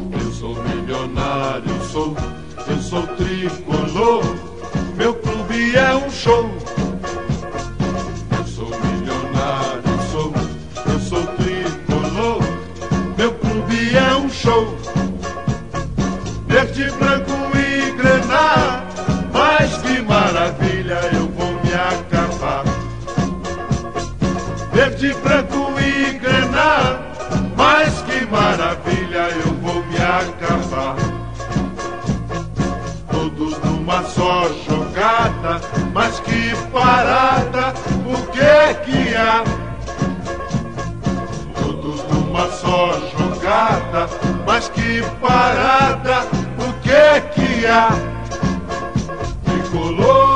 Eu sou milionário, eu sou tricolor. Meu clube é um show. Eu sou milionário, eu sou tricolor. Meu clube é um show. Verde, branco e grená, mas que maravilha, eu vou me acabar. Verde, branco e grená, mas que maravilha, eu vou me acabar. Todos numa só jogada, mas que parada, o que é que há? Todos numa só jogada, mas que parada, o que é que há? Tricolor.